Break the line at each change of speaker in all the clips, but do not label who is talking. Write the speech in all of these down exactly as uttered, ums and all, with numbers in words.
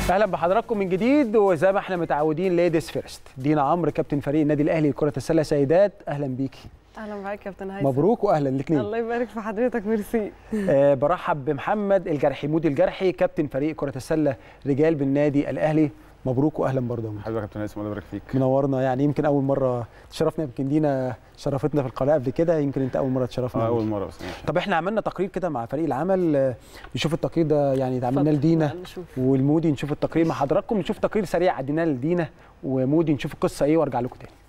اهلا بحضراتكم من جديد، وزي ما احنا متعودين ليديز فيرست. دينا عمرو كابتن فريق النادي الاهلي لكره السله سيدات، اهلا بيكي.
اهلا معاك كابتن هيثم.
مبروك واهلا الاثنين.
الله يبارك في حضرتك، ميرسي.
أه برحب بمحمد الجرحي، مودي الجرحي كابتن فريق كره السله رجال بالنادي الاهلي. مبروك واهلا برضه.
حبيبي يا كابتن هيثم، الله يبارك فيك.
منورنا، يعني يمكن اول مره تشرفنا، يمكن دينا شرفتنا في القناه قبل كده، يمكن انت اول مره تشرفنا.
اه اول مره بس.
طب احنا عملنا تقرير كده مع فريق العمل، نشوف التقرير ده، يعني عملناه لدينا والمودي، نشوف التقرير مع حضراتكم، نشوف تقرير سريع عديناه لدينا ومودي، نشوف القصه ايه وارجع لكم تاني.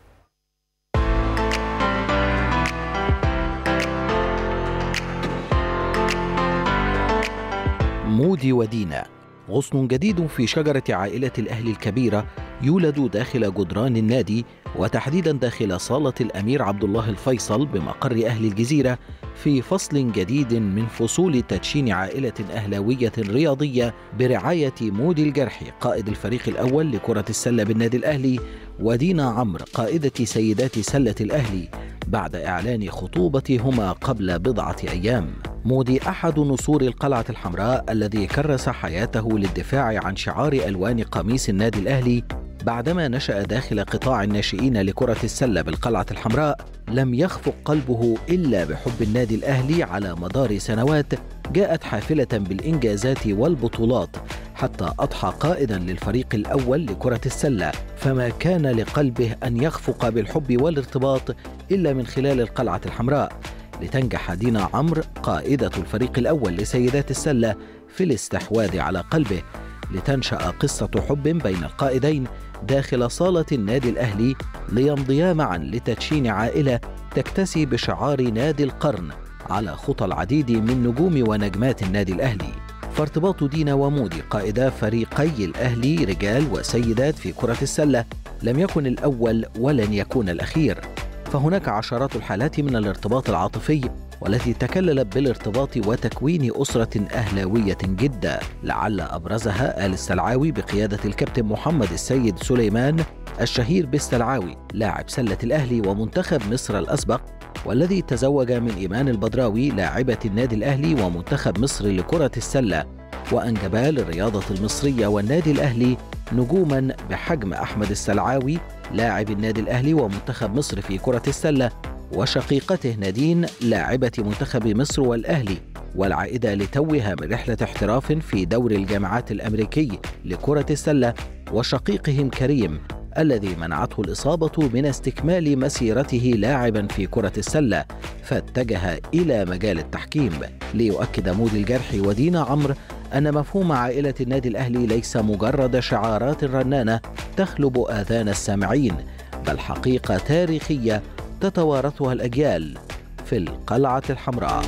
مودي ودينا، غصن جديد في شجرة عائلة الأهلي الكبيرة يولد داخل جدران النادي، وتحديدا داخل صالة الأمير عبد الله الفيصل بمقر أهل الجزيرة، في فصل جديد من فصول تدشين عائلة أهلاوية رياضية برعاية مودي الجرحي قائد الفريق الأول لكرة السلة بالنادي الأهلي، ودينا عمرو قائدة سيدات سلة الأهلي، بعد إعلان خطوبتهما قبل بضعة أيام. مودي أحد نسور القلعة الحمراء الذي كرس حياته للدفاع عن شعار ألوان قميص النادي الأهلي. بعدما نشأ داخل قطاع الناشئين لكرة السلة بالقلعة الحمراء، لم يخفق قلبه إلا بحب النادي الأهلي على مدار سنوات جاءت حافلة بالإنجازات والبطولات، حتى أضحى قائدا للفريق الأول لكرة السلة، فما كان لقلبه أن يخفق بالحب والارتباط إلا من خلال القلعة الحمراء، لتنجح دينا عمرو قائدة الفريق الأول لسيدات السلة في الاستحواذ على قلبه، لتنشأ قصة حب بين القائدين داخل صالة النادي الأهلي، ليمضيا معا لتدشين عائلة تكتسي بشعار نادي القرن على خطى العديد من نجوم ونجمات النادي الأهلي. فارتباط دينا ومودي قائدا فريقي الأهلي رجال وسيدات في كرة السلة لم يكن الأول ولن يكون الأخير، فهناك عشرات الحالات من الارتباط العاطفي والتي تكللت بالارتباط وتكوين أسرة أهلاوية جدا، لعل أبرزها آل السلعاوي بقيادة الكابتن محمد السيد سليمان الشهير بالسلعاوي لاعب سلة الأهلي ومنتخب مصر الأسبق، والذي تزوج من إيمان البدراوي لاعبة النادي الأهلي ومنتخب مصر لكرة السلة، وأنجبا للرياضة المصرية والنادي الأهلي نجوما بحجم أحمد السلعاوي لاعب النادي الأهلي ومنتخب مصر في كرة السلة، وشقيقته نادين لاعبة منتخب مصر والأهلي، والعائدة لتوها من رحلة احتراف في دوري الجامعات الأمريكي لكرة السلة، وشقيقهم كريم الذي منعته الإصابة من استكمال مسيرته لاعبا في كرة السلة، فاتجه إلى مجال التحكيم. ليؤكد مودي الجرحي ودينا عمرو أن مفهوم عائلة النادي الأهلي ليس مجرد شعارات رنانة تخلب آذان السامعين، بل حقيقة تاريخية تتوارثها الأجيال في القلعة الحمراء.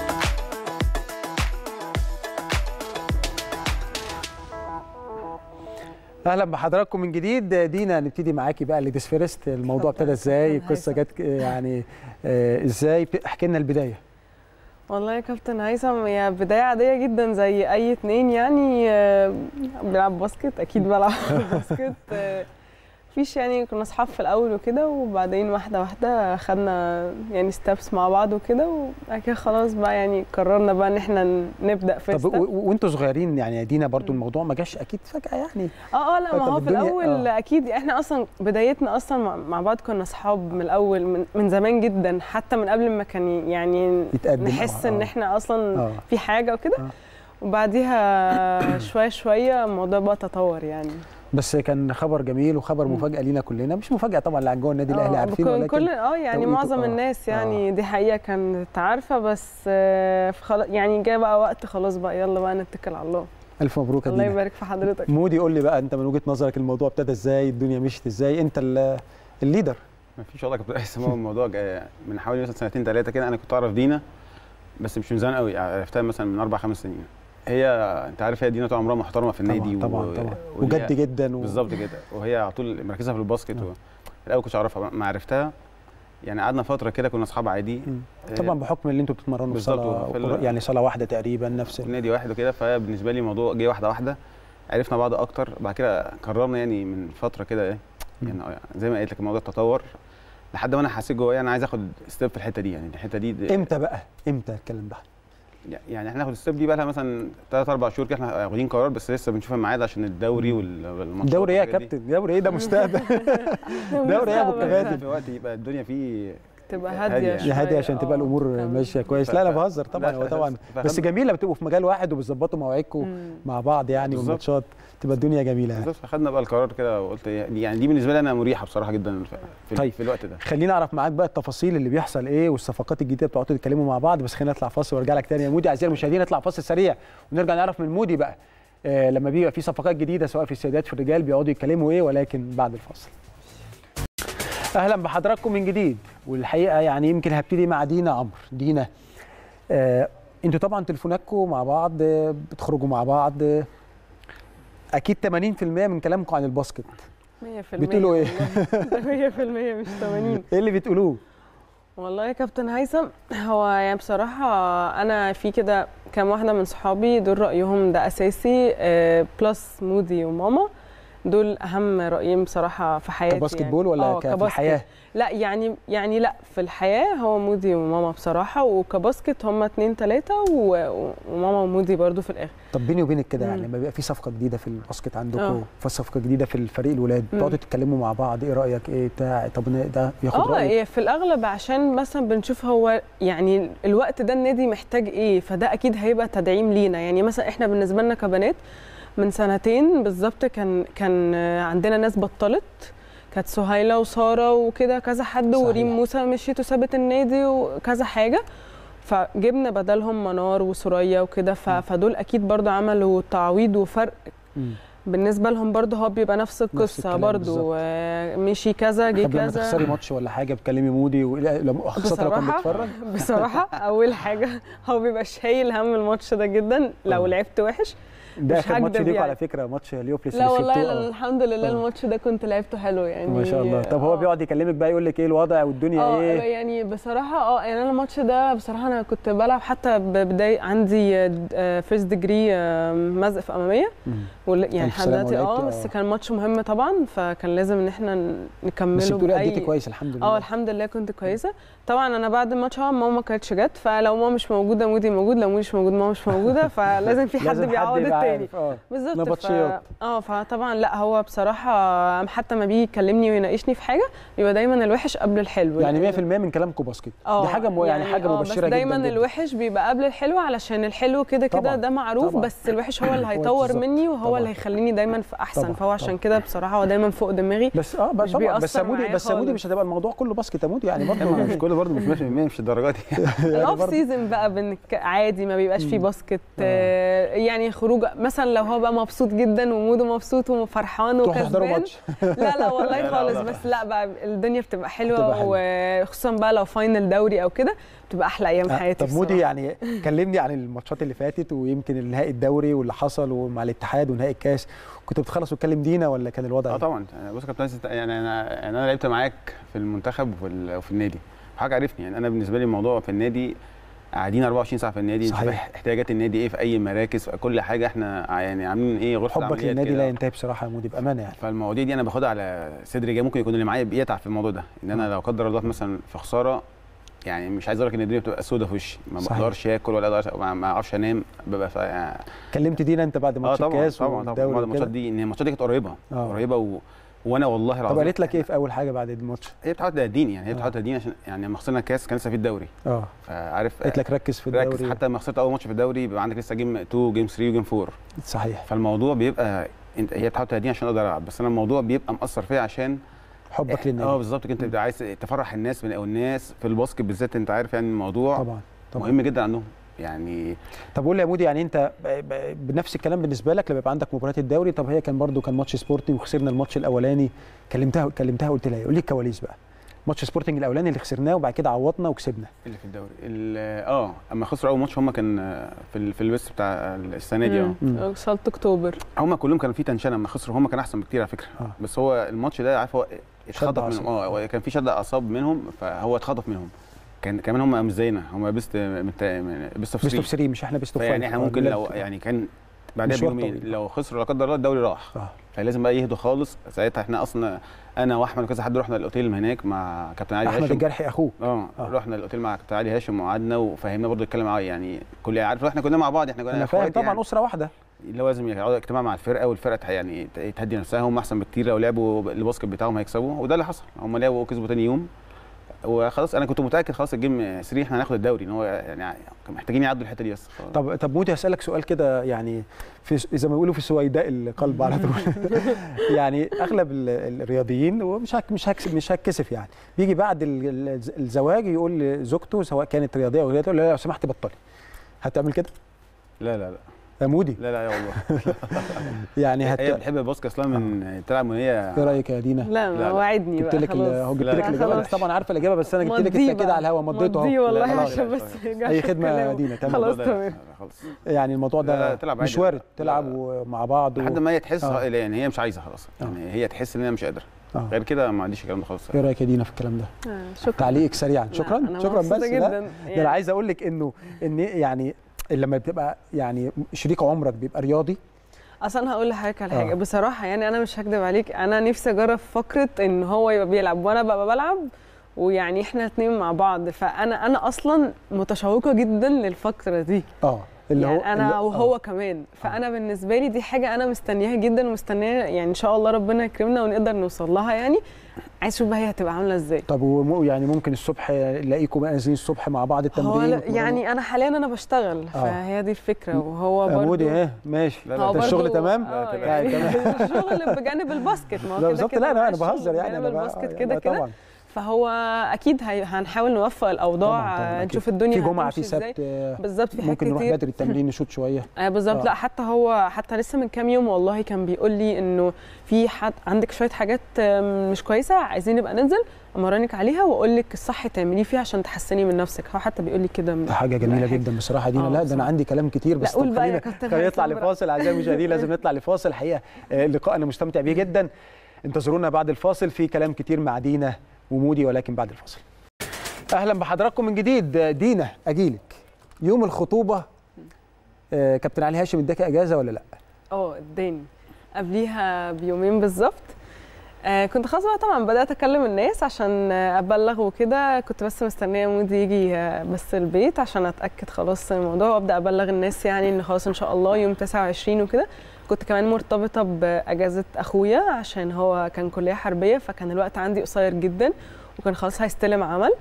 اهلا بحضراتكم من جديد. دينا نبتدي معاكي بقى ليديز فيرست، الموضوع ابتدى ازاي؟ القصه جت يعني آه ازاي؟ احكي لنا البدايه.
والله يا كابتن هيثم، هي بدايه عاديه جدا زي اي اتنين، يعني آه بلعب باسكت، اكيد بلعب باسكت، آه فيش يعني كنا اصحاب في الاول وكده، وبعدين واحده واحده خدنا يعني ستابس مع بعض وكده، وبعد كده خلاص بقى يعني قررنا بقى ان احنا نبدا في.
طب وانتوا صغيرين يعني يا دينا برضو الموضوع ما جاش اكيد فجاه يعني؟
اه اه لا، ما هو في الاول آه. اكيد احنا اصلا بدايتنا اصلا مع بعض كنا اصحاب من الاول، من, من زمان جدا، حتى من قبل ما كان يعني نحس آه. ان احنا اصلا آه. في حاجه وكده آه. وبعديها شويه شويه الموضوع بقى تطور يعني.
بس كان خبر جميل وخبر مفاجاه لينا كلنا، مش مفاجاه طبعا اللي جوه النادي الاهلي عارفين، ولكن
كل اه يعني معظم آه الناس يعني آه. دي حقيقه كانت عارفه، بس آه يعني جاء بقى وقت خلاص بقى يلا بقى نتكل على الله.
الف مبروك يا
دينا.
الله
يبارك في حضرتك.
مودي قول لي بقى انت من وجهه نظرك الموضوع ابتدى ازاي؟ الدنيا مشيت ازاي؟ انت الليدر.
ما فيش والله كابتن هيثم، هو الموضوع جاي من حوالي مثلا سنتين ثلاثه كده. انا كنت اعرف دينا بس مش من زمان قوي، عرفتها مثلا من اربع خمس سنين. هي انت عارف هي دينا طول عمرها محترمه في النادي
طبعا طبعا, و... طبعا. وجد جدا و...
بالظبط كده، وهي على طول مركزه في الباسكت. و... الاول كنتش اعرفها، ما عرفتها يعني قعدنا فتره كده كنا اصحاب عادي.
طبعا بحكم اللي انتوا بتتمرنوا في صاله ال... يعني صاله واحده تقريبا، نفس
نادي واحد وكده، فبالنسبه لي الموضوع جه واحده واحده، عرفنا بعض اكتر. بعد كده قررنا يعني من فتره كده ايه يعني زي ما قلت لك الموضوع تطور لحد ما انا حسيت جوايا انا عايز اخد ستيب في الحته دي. يعني الحته دي, دي
امتى بقى؟ امتى الكلام ده؟
يعني احنا ناخد الستيب دي بقى لها مثلا ثلاث اربع شهور كده، احنا واخدين قرار بس لسه بنشوف الميعاد عشان الدوري والماتشات.
الدوري ايه يا كابتن؟ دوري ايه ده؟ مستقبل. دوري ايه يا ابو الكباتن؟
في وقت يبقى الدنيا فيه
تبقى هاديه
شويه هاديه عشان تبقى الامور ماشيه كويس. لا انا بهزر طبعا، هو طبعا بس جميل لما تبقوا في مجال واحد وبتظبطوا مواعيدكم مع بعض يعني، والماتشات تبقى الدنيا جميله يعني.
بالظبط، فخدنا بقى القرار كده وقلت يعني دي بالنسبه لي انا مريحه بصراحه جدا في,
طيب.
في الوقت ده.
خلينا اعرف معاك بقى التفاصيل اللي بيحصل ايه والصفقات الجديده بتقعدوا تتكلموا مع بعض، بس خلينا نطلع فاصل وارجع لك تاني يا مودي. اعزائي المشاهدين نطلع فاصل سريع ونرجع نعرف من مودي بقى آه لما بيبقى في صفقات جديده سواء في السيدات في الرجال بيقعدوا يتكلموا ايه، ولكن بعد الفاصل. اهلا بحضراتكم من جديد، والحقيقه يعني يمكن هبتدي مع دينا عمرو. دينا آه انتوا طبعا تليفوناتكم مع بعض، بتخرجوا مع بعض، اكيد ثمانين في المية من كلامكم عن الباسكت.
مية في المية
بتقولوا ايه؟
مية في المية مش ثمانين.
ايه اللي بتقولوه؟
والله يا كابتن هيثم، هو يعني بصراحه انا في كده كام واحده من صحابي دول رايهم ده اساسي، بلس مودي وماما، دول اهم رايين بصراحه في حياتي.
كباسكت بول ولا
يعني
في الحياه؟
لا يعني يعني لا في الحياه هو مودي وماما بصراحه، وكباسكت هم اتنين تلاته وماما ومودي برضو في الاخر.
طب بيني وبينك كده يعني لما بيبقى في صفقه جديده في الباسكت عندكم، في صفقه جديده في الفريق الولاد، بتقعدوا تتكلموا مع بعض ايه رايك ايه بتاع، طب ده ياخد رايك؟
اه في الاغلب عشان مثلا بنشوف هو يعني الوقت ده النادي محتاج ايه، فده اكيد هيبقى تدعيم لينا. يعني مثلا احنا بالنسبه لنا كبنات من سنتين بالظبط كان كان عندنا ناس بطلت، كانت سهيله وساره وكده كذا حد، وريم موسى مشيت وسابت النادي وكذا حاجه، فجبنا بدلهم منار وسوريا وكده، فدول اكيد برضو عملوا تعويض وفرق. م. بالنسبه لهم برضو هو بيبقى نفس القصه برضو، مشي كذا جه كذا.
لما تخسري ماتش ولا حاجه بتكلمي مودي خاصه لو كان بيتفرج؟
بصراحه اول حاجه هو بيبقى شايل هم الماتش ده جدا لو لعبت وحش.
ده كان ماتش ليكوا يعني. على فكره ماتش ليوبلس.
لا والله الحمد لله الماتش ده كنت لعبته حلو يعني
ما شاء الله. طب هو بيقعد يكلمك بقى يقول لك ايه الوضع والدنيا
اه
ايه؟
يعني بصراحه اه يعني انا الماتش ده بصراحه انا كنت بلعب حتى بدايه عندي فيرست ديجري مزق في اماميه، يعني لحد دلوقتي اه بس كان ماتش مهم طبعا، فكان لازم ان احنا نكمله.
بس بتقولي اديتي كويس الحمد لله.
اه الحمد لله كنت كويسه. طبعا انا بعد الماتش اه ماما ما كانتش جت، فلو ماما مش موجوده مودي موجود، لو مودي مش موجود ماما مش موجوده، فلازم في حد بيعوض التاني. بالظبط. ف... اه فطبعا لا هو بصراحه حتى ما بيجي يكلمني ويناقشني في حاجه يبقى دايما الوحش قبل الحلو.
يعني مية في المية من كلامكم باسكت، دي حاجه مو يعني, يعني حاجه مبشره جدا.
دايما
جداً.
الوحش بيبقى قبل الحلو، علشان الحلو كده كده ده معروف طبعًا. بس الوحش هو اللي هيطور مني وهو طبعًا. اللي هيخليني دايما في احسن طبعًا. فهو عشان كده بصراحه هو دايما فوق دماغي.
بس اه بس طبعا بس مودي بس مودي مش هتبقى الموضوع كله باسكت يا مودي يعني برضه
مش كله برضه مش مية في المية مش الدرجات دي.
الاوف سيزون بقى عادي ما بيبقاش فيه باسكت، يعني خروج مثلا لو هو بقى مبسوط جدا وموده مبسوط وفرحان وكسبان لا لا والله خالص، بس لا بقى الدنيا بتبقى حلوه، وخصوصا بقى لو فاينل دوري او كده بتبقى احلى ايام حياتي.
طب مودي يعني كلمني عن الماتشات اللي فاتت ويمكن النهائي الدوري واللي حصل ومع الاتحاد ونهائي الكاس، كنت بتخلص وتكلم دينا ولا كان الوضع
اه طبعا. بص يا كابتن يعني انا يعني انا لعبت معاك في المنتخب وفي, وفي النادي، حاجه عرفني يعني انا بالنسبه لي الموضوع في النادي قاعدين اربعة وعشرين ساعه في النادي، صحيح. احتياجات النادي ايه في اي مراكز في كل حاجه احنا يعني عاملين ايه غرفه
حبك للنادي لا ينتهي بصراحه يا مودي بامانه يعني.
فالمواضيع دي انا باخدها على صدري جاي، ممكن يكون اللي معايا بيتعب في الموضوع ده، ان انا لو قدر الله مثلا في خساره يعني مش عايز اقول لك ان الدنيا بتبقى سودة في وشي، ما بقدرش اكل ولا اقدر ما اعرفش انام، ببقى يعني.
كلمت دينا انت بعد ماتش الكاس
طبعا طبعا بعد الماتشات دي ان الماتشات دي كانت قريبه آه. قريبه و... وانا والله العظيم.
طب قالت لك ايه في اول حاجه بعد الماتش؟
هي بتحاول تهديني يعني، هي بتحاول تهديني عشان يعني لما خسرنا الكاس كان لسه في الدوري
اه
فعارف
قالت لك ركز في الدوري،
ركز حتى لما خسرت اول ماتش في الدوري بيبقى عندك لسه جيم اتنين جيم تلاتة وجيم اربعة
صحيح.
فالموضوع بيبقى انت هي بتحاول تهديني عشان اقدر العب، بس انا الموضوع بيبقى مأثر فيا عشان
حبك للنادي.
اه بالظبط كده، انت بتبقى عايز تفرح الناس او الناس في الباسكت بالذات، انت عارف يعني الموضوع
طبعا طبعا
مهم جدا عندهم يعني.
طب قول لي يا مودي يعني انت بنفس الكلام بالنسبه لك لما يبقى عندك مباريات الدوري، طب هي كان برضو كان ماتش سبورتنج وخسرنا الماتش الاولاني، كلمتها كلمتها قلت لها قول لي الكواليس بقى، ماتش سبورتنج الاولاني اللي خسرناه وبعد كده عوضنا وكسبنا
اللي في الدوري اه اما خسروا اول ماتش هم كان في في الويست بتاع السنه دي اه
وصلت اكتوبر،
هم كلهم كانوا في تنشنه اما خسروا، هم كان احسن بكتير على فكره آه. بس هو الماتش ده عارف هو اتخطف منهم اه كان في شد اعصاب منهم فهو اتخطف منهم، كان كمان هم مش زينا، هم بيست بيست اوف
تلاتة مش احنا بيست اوف
يعني احنا ممكن لو يعني كان بعدها بيومين لو خسروا لا قدر الله الدوري راح آه. فلازم بقى يهدوا خالص. ساعتها احنا اصلا انا واحمد وكذا حد رحنا الاوتيل هناك مع كابتن علي هاشم.
احمد الجرحي اخوه.
اه رحنا الاوتيل مع كابتن علي هاشم وقعدنا وفهمنا برضه الكلام معاه، يعني كل عارف احنا كنا مع بعض، احنا كنا
اخوات طبعا يعني. اسره واحده
اللي هو لازم يقعدوا اجتماع مع الفرقه، والفرقه يعني تهدي نفسها، هم احسن بكتير لو لعبوا الباسكت بتاعهم هيكسبوا، وده اللي حصل. هم لعبوا وكسبوا ثاني يوم وخلاص. انا كنت متاكد خلاص الجيم ثلاثة احنا هناخد الدوري، ان هو يعني محتاجين يعدوا الحته دي بس.
طب طب مودي هسالك سؤال كده، يعني في زي ما بيقولوا في سويداء القلب على طول. يعني اغلب الرياضيين ومش هك مش هكسب مش هتكسف يعني بيجي بعد الزواج يقول لزوجته سواء كانت رياضيه او غيرها، لا لو سمحت بطلي. هتعمل كده؟
لا لا لا
يا مودي.
لا لا يا والله.
يعني هت...
هي بتحب الباسكت اصلا من تلعب من هي.
ايه رايك يا دينا؟
لا ما وعدني بقى
خلاص. هو جبت لك الاجابه طبعا عارفه الاجابه، بس انا جبت لك التاكيد على الهوا مضيته
اهو والله عشان بس
اي خدمه يا دينا. تمام
خلاص تمام.
يعني الموضوع ده مش وارد تلعبوا مع بعض
لحد و... ما هي تحس آه. يعني هي مش عايزه خلاص، يعني هي تحس ان هي مش قادره. آه. غير كده ما عنديش الكلام ده خالص.
ايه رايك يا دينا في الكلام ده؟
آه شكرا.
تعليقك سريعا. شكرا شكرا بس
جدا.
ده يعني انا عايز اقول لك انه ان يعني لما بتبقى يعني شريك عمرك بيبقى رياضي.
اصلا انا هقول لحضرتك على حاجه. آه. بصراحه يعني انا مش هكدب عليك، انا نفسي اجرب فكره ان هو يبقى بيلعب وانا ببقى بلعب، ويعني احنا الاثنين مع بعض. فانا انا اصلا متشوقه جدا للفكره دي.
اه اللي
يعني
هو
انا
اللي
وهو
آه.
كمان. فانا آه. بالنسبه لي دي حاجه انا مستنياها جدا، ومستنيه يعني ان شاء الله ربنا يكرمنا ونقدر نوصل لها. يعني عايز اشوف بقى هي هتبقى عامله ازاي.
طب يعني ممكن الصبح نلاقيكم نازلين الصبح مع بعض التمرين؟
يعني انا حاليا انا بشتغل آه. فهي دي الفكره. وهو برضه
مودي ايه ماشي.
ده
الشغل تمام؟
اه يعني الشغل بجانب الباسكت. ما هو كده
بالظبط. لا انا بهزر يعني
انا الباسكت كده كده. فهو اكيد هنحاول نوفق الاوضاع. طبعًا طبعًا نشوف الدنيا
في جمعه في سبت
بالظبط. في حاجات
ممكن نروح بدري التمرين نشوط شويه.
اه بالظبط. لا حتى هو حتى لسه من كام يوم والله كان بيقول لي انه في حد عندك شويه حاجات مش كويسه عايزين نبقى ننزل امرنك عليها واقول لك الصح تعمليه فيها عشان تحسني من نفسك. هو حتى بيقول لي كده.
ده حاجه جميله جدا بصراحه دينا. لا ده انا عندي كلام كتير بس
قول بقى يا كابتن.
خلينا نطلع لفاصل اعزائي المشاهدين. لازم نطلع لفاصل. الحقيقه اللقاء انا مستمتع بيه جدا. انتظرونا بعد الفاصل في كلام كتير مع دينا ومودي، ولكن بعد الفاصل. اهلا بحضراتكم من جديد. دينا اجيلك يوم الخطوبه آه كابتن علي هاشم اداكي اجازه ولا لا؟
اه اداني قبليها بيومين بالظبط. آه كنت خلاص بقى طبعا بدات اكلم الناس عشان ابلغ وكده. كنت بس مستنيه مودي يجي بس البيت عشان اتاكد خلاص الموضوع وابدا ابلغ الناس يعني ان خلاص ان شاء الله يوم تسعة وعشرين وكده. كنت كمان مرتبطه باجازه اخويا عشان هو كان كليه حربيه، فكان الوقت عندي قصير جدا وكان خلاص هيستلم عمل.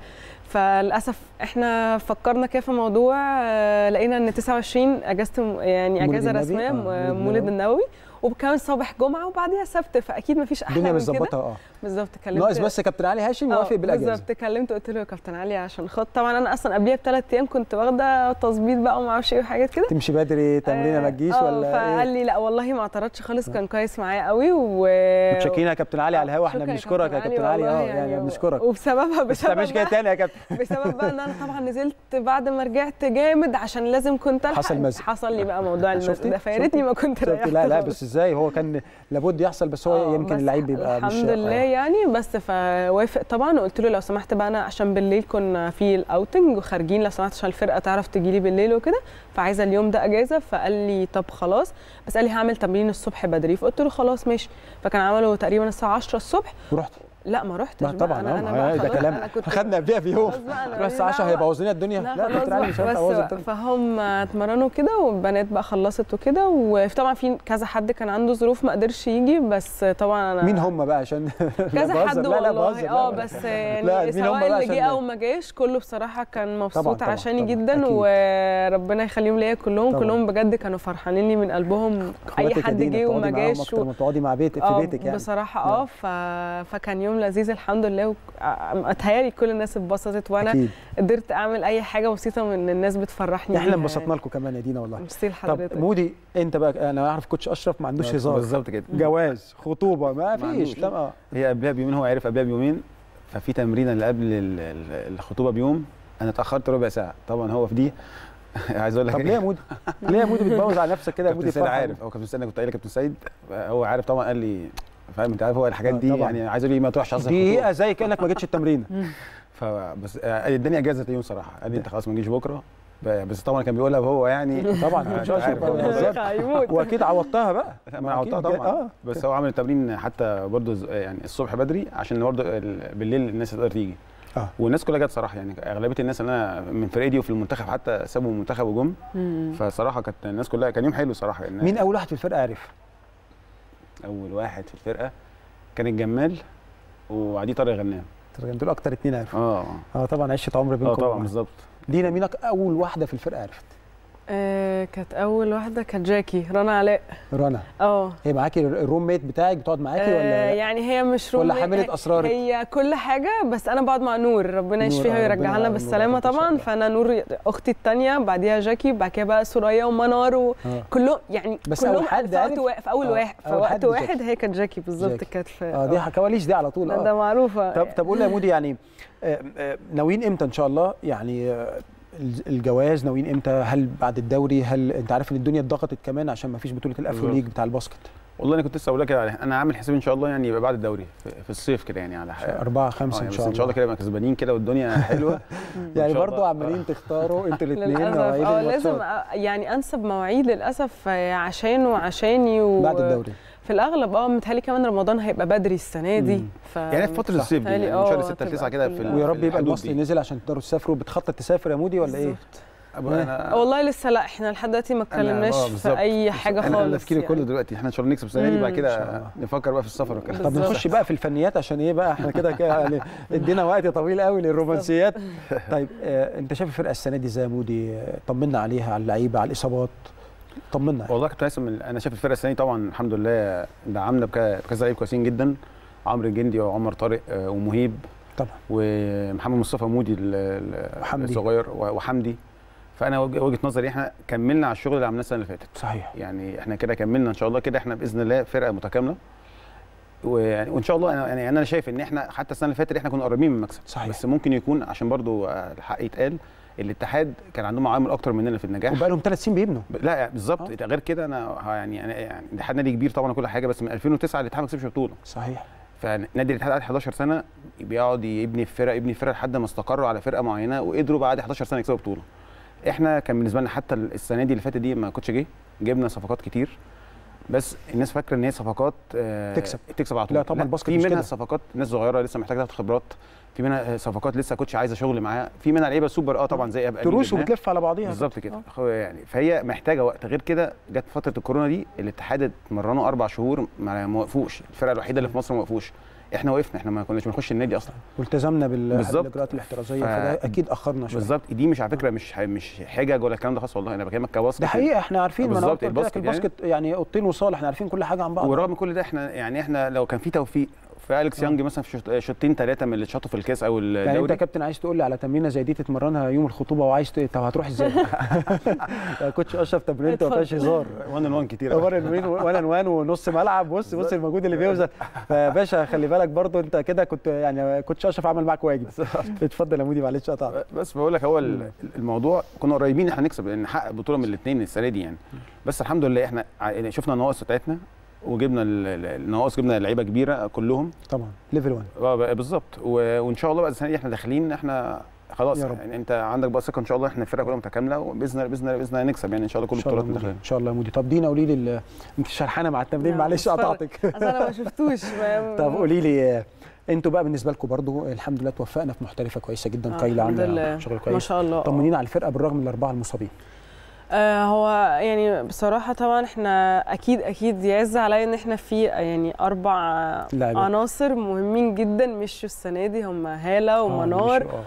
فللاسف احنا فكرنا كده في الموضوع، لقينا ان تسعة وعشرين اجازه يعني اجازه رسميه آه مولد النبوي، وكمان صباح جمعه وبعديها سبت، فاكيد ما فيش احلى من كده.
اه
بالظبط. كلمت
ناقص بس كابتن علي هاشم يوافق بالاجازه.
بالظبط. كلمته قلت له يا كابتن علي عشان خد طبعا انا اصلا قبليها بثلاث ايام كنت واخده تظبيط بقى وما اعرفش ايه وحاجات كده.
تمشي بدري تمرينه ما تجيش ولا
فقال لي لا والله ما اعترضش خالص. كان كويس معايا قوي. و
متشكرين يا كابتن علي على الهوا. احنا بنشكرك يا كابتن علي. اه يعني بنشكرك.
وبسببها
بسبب مش كده تاني يا كابتن.
بسبب بقى ان انا طبعا نزلت بعد ما رجعت جامد عشان لازم كنت الحق.
حصل مزق.
حصل لي بقى موضوع المزق ده. فيا ريتني ما كنت ريحت.
لا لا بس ازاي هو كان لابد يحصل، بس هو يمكن اللعيب بيبقى
مش الحمد لله يعني. بس فوافق طبعا وقلت له لو سمحت بقى انا عشان بالليل كنا في الاوتنج وخارجين لو سمحت عشان الفرقه تعرف تجي لي بالليل وكده، فعايزه اليوم ده اجازه. فقال لي طب خلاص، بس قال لي هعمل تمرين الصبح بدري. فقلت له خلاص ماشي. فكان عمله تقريبا الساعه عشرة الصبح.
ورحت؟
لا ما رحتش
طبعا.
انا
انا ده كلام خدنا قبلها في يوم. رحت الساعه عشرة هيبوظ لنا الدنيا.
لا كابتن علي مش هيبوظ الدنيا. فهم اتمرنوا كده والبنات بقى خلصت وكده. وطبعا في كذا حد كان عنده ظروف ما قدرش يجي، بس طبعا انا
مين هم بقى عشان
كذا حد والله. اه بس يعني سواء اللي جه او ما جاش كله بصراحه كان مبسوط عشاني جدا. أكيد. وربنا يخليهم ليا كلهم. طبعا. كلهم بجد كانوا فرحانين لي من قلبهم. اي حد جه وما جاش
اكتر ما تقعدي مع بيتك في بيتك يعني
بصراحه. اه فكان يوم لذيذ الحمد لله. اتهيالي كل الناس اتبسطت وانا أكيد. قدرت اعمل اي حاجه بسيطه من الناس بتفرحني.
احنا انبسطنا لكم كمان يا دينا والله.
ميرسي لحضرتك.
طب مودي انت بقى، انا اعرف كوتش اشرف ما عندوش هزار.
بالظبط كده.
جواز خطوبه ما فيش. تمام.
هي قبلها بيومين، هو عارف قبلها بيومين. ففي تمرينه اللي قبل الخطوبه بيوم انا اتاخرت ربع ساعه. طبعا هو في دي عايز اقول لك
طب ليه يا مودي؟ ليه يا مودي بتبوظ على نفسك كده يا مودي؟
كابتن سيد عارف. هو كابتن سيد انا كنت قايل لكابتن سيد، هو عارف طبعا. قال لي فاهم انت عارف هو الحاجات دي يعني عايز اقول لي ما تروحش اصلا
دقيقه زي كانك ما جيتش التمرين.
فبس اداني اجازه يوم صراحه. قال لي انت خلاص ما تجيش بكره بس طبعا كان بيقولها وهو يعني
طبعا مش
هيموت
واكيد عوضتها بقى.
ما عوضتها طبعا آه. بس هو عامل التمرين حتى برضه يعني الصبح بدري عشان برضه بالليل الناس تقدر تيجي اه والناس كلها جت صراحه يعني اغلبيه الناس اللي انا من فرقتي وفي المنتخب حتى سابوا المنتخب وجم فصراحه كانت الناس كلها كان يوم حلو صراحه يعني.
مين اول واحد في الفرقه عرف؟
اول واحد في الفرقه كان الجمال وبعديه طارق غنام.
طارق دول اكتر اتنين عرفوا.
اه
اه طبعا عشره عمر بينكم.
اه طبعا بالظبط.
دينا مين اول واحده في الفرقه عرفت؟
آه كانت اول واحده كانت جاكي رنا علاء.
رنا
اه
هي معاكي الروم ميت بتاعك بتقعد معاكي
آه
ولا
يعني هي مش روم
ولا حامله اسرارك؟
هي كل حاجه بس انا بقعد مع نور ربنا يشفيها ويرجعها لنا بالسلامه طبعا. فانا نور اختي الثانيه بعديها جاكي بعد كده بقى سوريا ومنار وكلهم يعني
بس
كلهم
اول حد
في وقت اول واحد في وقت واحد هي كانت جاكي بالظبط كانت في
اه دي كواليس دي على طول
اه ده معروفه.
طب طب قول لي يا مودي يعني ناويين امتى ان شاء الله يعني الجواز ناويين امتى؟ هل بعد الدوري؟ هل انت عارف ان الدنيا اتضغطت كمان عشان ما فيش بطوله الافرو ليج بتاع الباسكت؟
والله انا كنت لسه اقول لك انا عامل حساب ان شاء الله يعني يبقى بعد الدوري في الصيف كده يعني على
أربعة خمسة ان شاء الله.
ان شاء الله كده نبقى كسبانين كده والدنيا حلوه
يعني برضو عمالين تختاروا انتوا الاثنين
مواعيد اه لازم يعني انسب مواعيد للاسف عشانه وعشاني و...
بعد الدوري
في الاغلب اه متهيألي كمان رمضان هيبقى بدري السنه دي
ف... يعني في فتره الصيف دي يعني من شهر ستة ل تسعة كده في
ويا رب يبقى المصري نزل عشان تقدروا تسافروا. بتخطط تسافر يا مودي ولا ايه؟
أنا والله لسه لا احنا لحد دلوقتي ما اتكلمناش في اي حاجه خالص.
انا تفكيري كله دلوقتي احنا ان شاء الله نكسب السنه دي بعد كده نفكر بقى في السفر وكده.
طب نخش بقى في الفنيات عشان ايه بقى احنا كده كده يعني ادينا وقت طويل قوي للرومانسيات. طيب آه انت شايف الفرقه السنه دي ازاي يا مودي؟ طمنا عليها على اللعيبه على الاصابات طمنا.
والله كنت هيثم انا شايف الفرقه السنه دي طبعا الحمد لله دعمنا بكذا لعيب كويسين جدا عمرو الجندي وعمر طارق ومهيب
طبعا
ومحمد مصطفى مودي الصغير وحمدي. فانا وجهه نظري احنا كملنا على الشغل اللي عملناه السنه اللي فاتت.
صحيح
يعني احنا كده كملنا ان شاء الله كده احنا باذن الله فرقه متكامله وان شاء الله انا يعني انا شايف ان احنا حتى السنه اللي فاتت احنا كنا قريبين من المكسب.
صحيح.
بس ممكن يكون عشان برضو الحق يتقال الاتحاد كان عندهم عوامل اكتر مننا في النجاح
وبقى لهم ثلاث سنين بيبنوا.
لا بالظبط. غير كده انا يعني انا يعني الاتحاد نادي كبير طبعا كل حاجه بس من ألفين وتسعة الاتحاد ما كسبش بطوله.
صحيح.
فنادي الاتحاد قعد حداشر سنه بيقعد يبني في فرقه يبني في فرقه لحد ما استقروا على فرقه معينه وقدروا بعد حداشر سنه يكسبوا بطوله. احنا كان بالنسبه لنا حتى السنه دي اللي فاتت دي ما كنتش جه جبنا صفقات كتير بس الناس فاكره ان هي صفقات آه
تكسب
تكسب على طول.
لا طبعا الباسكت
في منها صفقات ناس صغيره لسه محتاجه تاخد خبرات في منها صفقات لسه كوتش عايزه شغل معاها في منها لعيبه سوبر اه طبعا زي ابقى
تروس وبتلف على بعضيها
بالظبط كده يعني. فهي محتاجه وقت. غير كده جت فتره الكورونا دي الاتحاد اتمرنوا اربع شهور ما وقفوش. الفرقه الوحيده اللي في مصر ما وقفوش. احنا وقفنا احنا ما كناش بنخش النادي اصلا
والتزمنا بالاجراءات الاحترازيه ف... فده اكيد اخرنا شويه.
بالظبط. دي مش على فكره مش مش حجج ولا الكلام ده خالص والله انا بكلمك كباسكت.
ده حقيقه احنا عارفين
بالظبط الباسكت,
الباسكت يعني, يعني اوضتين وصاله احنا عارفين كل حاجه عن بعض.
ورغم كل ده احنا يعني احنا لو كان في توفيق في اليكس يانج مثلا في شوطين ثلاثه من اللي شاطوا في الكاس او الدوري.
يعني انت يا كابتن عايز تقول لي على تمرينه زي دي تتمرنها يوم الخطوبه وعايز ت... طب هتروح ازاي؟ يا كوتش اشرف تمرينته ما فيهاش هزار.
وان ان وان كتير
وان ان وان ان وان ونص ملعب. بص بص المجهود اللي بيوزن. فيا باشا خلي بالك برضو انت كده كنت يعني كوتش اشرف عمل معاك واجب. اتفضل يا مودي معلش قطعت.
بس بقول لك هو الموضوع كنا قريبين احنا نكسب لان نحقق بطوله من الاثنين السنه دي يعني. بس الحمد لله احنا شفنا النواقص بتاعتنا وجبنا النواقص جبنا لعيبه كبيره كلهم
طبعا ليفل واحد.
اه بالظبط. وان شاء الله بقى السنه دي احنا داخلين احنا خلاص يعني انت عندك بقى ثقه ان شاء الله احنا الفرقه كلها متكامله وباذن الله باذن الله باذن الله نكسب يعني ان شاء الله كل البطولات
داخلين ان شاء الله يا مودي. طب دينا قولي لي انت شرحانه مع التمرين معلش قطعتك.
انا ما شفتوش.
طب قولي لي انتوا بقى بالنسبه لكم برضو الحمد لله توفقنا في محترفه كويسه جدا. قايله عامله شغل كويس
ما شاء الله.
طمنينا على الفرقه بالرغم من الاربعه المصابين.
آه هو يعني بصراحه طبعا احنا اكيد اكيد يعز عليا ان احنا في يعني اربع عناصر مهمين جدا مشوا السنه دي هم هاله ومنار آه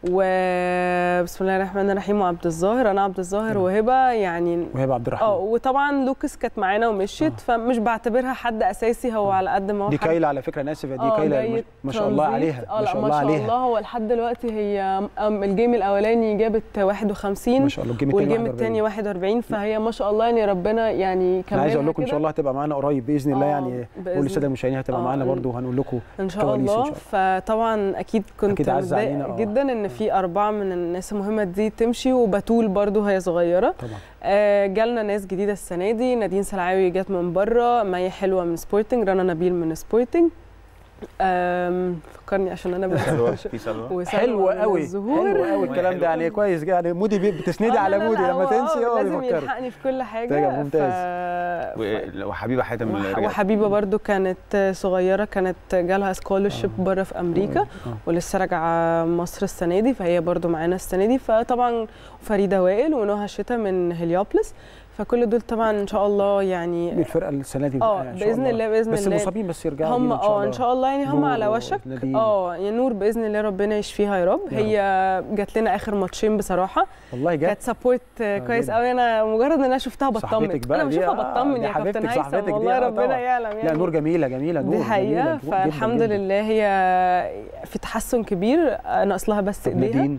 وبسم الله الرحمن الرحيم وعبد الظاهر. انا عبد الظاهر وهبه يعني
وهبه عبد الرحمن
اه وطبعا لوكس كانت معانا ومشيت آه. فمش بعتبرها حد اساسي هو على قد ما هو
دي كايله على فكره انا اسف دي كايله ما شاء الله عليها
ما شاء الله عليها. ما شاء الله هو لحد دلوقتي هي الجيم الاولاني جابت واحد وخمسين
ما شاء الله
والجيم الثاني واحد وأربعين فهي ما شاء الله يعني ربنا يعني كملها.
انا عايز اقول لكم ان شاء الله هتبقى معانا قريب باذن الله يعني كل الساده المشاهدين هتبقى معانا برده وهنقول لكم
ان شاء الله. فطبعا اكيد كنت متضايقه جدا ان في اربعه من الناس المهمه دي تمشي وبتول برضو هي صغيره
طبعا.
آه جالنا ناس جديده السنه دي. نادين سلعاوي جت من بره، مي حلوه من سبورتنج، رنا نبيل من سبورتنج أم، فكرني عشان انا
سلوى
بس
في سلوى
حلو قوي،
الزهور
حلو قوي الكلام ده، يعني كويس يعني مودي بي- بتسندي على مودي لما تنسي هو
لازم
بيفكرك.
يلحقني في كل حاجه.
طيب، ممتاز.
ف...
و- وحبيبه حاتم
وح-
رجعت.
وحبيبه برضو كانت صغيره، كانت جالها سكولرشيب بره في امريكا
آه.
ولسه راجعه مصر السنه دي، فهي برضو معانا السنه دي. فطبعا فريده وائل ونهى شتا من هليوبلس، فكل دول طبعا ان شاء الله يعني
الفرقه السنه دي
اه
يعني إن شاء
باذن الله باذن
بس
الله
المصابين بس يرجعوا
هم
لينا
اه ان شاء الله يعني هم
نور
على وشك.
ونادين.
اه يا نور باذن الله ربنا يشفيها يا رب.
يا
هي جات لنا اخر ماتشين بصراحه،
والله جت
كانت سبورت كويس
جدا.
قوي. انا مجرد ان انا شفتها
صاحبتك
بطمن،
بقى
انا
دي،
بشوفها
آه،
بطمن
دي
يا
حبيبتك،
كابتن
صاحبتك
هيثم،
دي،
والله
آه،
ربنا
طبعاً.
يعلم يعني.
لا نور جميله جميله نور
دي حقيقه.
جميلة جداً
فالحمد
جداً.
لله هي في تحسن كبير، ناقص لها بس
طب
ايديها.
نادين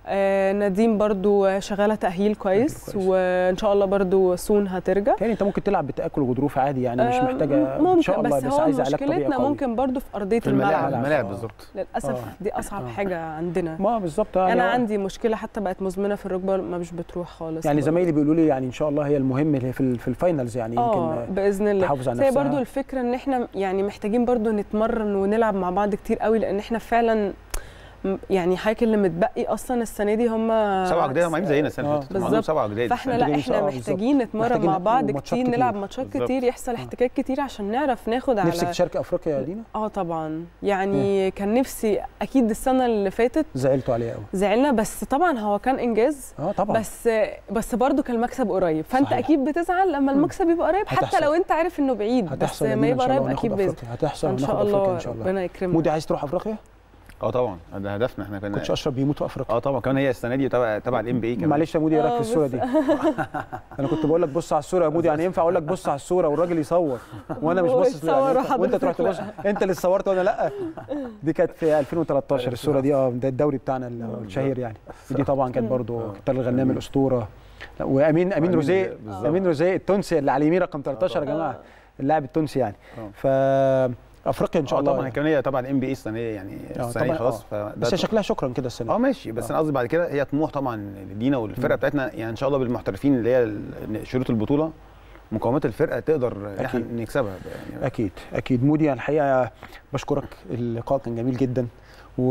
آه نادين برضو شغاله تاهيل كويس،
كويس.
وان شاء الله برضو سون هترجع.
يعني انت ممكن تلعب بتاكل وغضروف عادي يعني، مش
آه،
محتاجه
ممكن،
ان شاء الله،
بس,
بس
هو
عايزه علاج طبيعي
مشكلتنا
قوي.
ممكن برضو في ارضيه
في الملاعب
الملعب.
الملاعب
آه.
بالظبط.
للاسف
آه.
دي اصعب
آه.
حاجه عندنا.
ما بالظبط يعني
انا
هو-
عندي مشكله حتى بقت مزمنه في الركبه، ما مش بتروح خالص.
يعني
برضو.
زمايلي بيقولوا لي يعني ان شاء الله هي المهم اللي هي في ال- في الفاينلز يعني
اه
يمكن
باذن الله
تحافظ على
بس هي
نفسها.
برضو الفكره ان احنا يعني محتاجين برضو نتمرن ونلعب مع بعض كتير قوي، لان احنا فعلا م- يعني حضرتك اللي متبقي اصلا السنه دي هم
سبعه جداد هم عاملين زينا السنه اللي
آه.
فاتت، هم عندهم
بالظبط.
سبعه جداد.
فاحنا
السنة
لا
دي
احنا
آه،
محتاجين نتمرن
محتاجين
مع بعض
وماتشات
كتير،
كتير.
نلعب ماتشات
بالظبط.
كتير، يحصل احتكاك كتير عشان نعرف ناخد على.
نفسك تشارك افريقيا يا دينا؟
اه طبعا يعني كان نفسي اكيد السنه اللي فاتت
زعلتوا عليها قوي.
زعلنا، بس طبعا هو كان انجاز.
اه طبعا.
بس بس برضه كان المكسب قريب، فانت
صحيح.
اكيد بتزعل لما المكسب يبقى قريب، حتى
هتحصل.
لو انت عارف انه بعيد، بس
هتحصل يا
ما
دينا ان
يبقى
شاء الله
قريب
وناخد
اكيد باذن
افريقيا، هتحصل
ان
وناخد
شاء
افريقيا
الله
ان شاء الله.
ربنا يكرمك.
مودي عايز تروح افريقيا؟
اه طبعا ده هدفنا احنا كنا.
كوتش اشرف بيموت في افريقيا.
اه طبعا كمان هي السنه دي تبع تبع الام بي اي كمان.
معلش يا مودي ايه رايك
آه،
في الصوره دي؟ انا كنت بقول لك بص على الصوره يا مودي، يعني ينفع اقول لك بص على الصوره والراجل يصور وانا مش
هو
باصص
يتصور
يعني
وحضرتك
وانت تروح تبص، انت اللي صورت وانا لا. دي كانت في ألفين وتلتاشر الصوره دي، اه ده الدوري بتاعنا الشهير يعني. ودي طبعا كانت برضو كابتن الغنام الاسطوره، لا، وامين امين روزيه، امين روزيه التونسي اللي على اليمين رقم تلتاشر يا جماعه، اللاعب التونسي يعني. ف افريقيا ان شاء الله
طبعا كمان هي طبعا الام بي اي السنه دي يعني السنه دي خلاص.
بس شكلها شكرا كده السنه.
اه ماشي، بس انا قصدي بعد كده هي طموح طبعا لدينا والفرقه بتاعتنا يعني ان شاء الله بالمحترفين اللي هي شروط البطوله، مقاومات الفرقه تقدر احنا نكسبها يعني.
اكيد اكيد مودي، الحقيقه بشكرك، اللقاء كان جميل جدا و...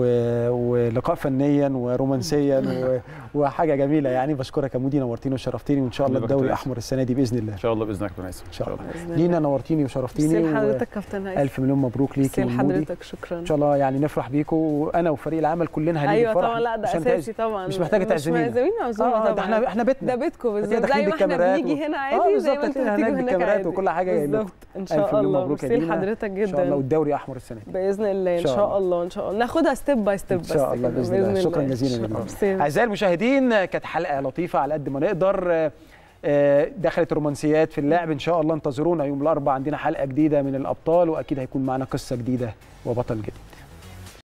ولقاء فنيا ورومانسيا و... وحاجه جميله يعني. بشكرك يا مودي، نورتيني وشرفتيني، وان شاء الله الدوري الاحمر السنه دي باذن الله.
ان شاء الله باذن الله كابتن هيثم
ان شاء الله. لينا نورتيني وشرفتيني.
ميرسي لحضرتك كابتن هيثم.
الف مليون مبروك ليكي
ميرسي لحضرتك، شكرا.
ان شاء الله يعني نفرح بيكم، وانا وفريق العمل كلنا هنيجي
ايوه
الفرح.
طبعا، لا ده اساسي طبعا،
مش محتاجه تعزمينا.
مش معزمين عزومه
آه
طبعا،
ده احنا احنا بيتنا،
ده بيتكم بالظبط،
زي
ما احنا بنيجي هنا عادي زي ما انتوا بتيجوا هناك عادي
وكل حاجه
بالظبط. ان شاء الله. ميرسي لحضرتك جدا.
ان شاء الله، والدوري احمر السنه دي
باذن الله. ان شاء الله ان شاء الله ناخدها ستيب باي ستيب بس
ان شاء الله باذن الله. شكرا جزيلا لكم اعزائي المشاهدين، كانت حلقه لطيفه على قد ما نقدر، دخلت رومانسيات في اللعب. ان شاء الله انتظرونا يوم الاربعاء، عندنا حلقه جديده من الابطال، واكيد هيكون معنا قصه جديده وبطل جديد.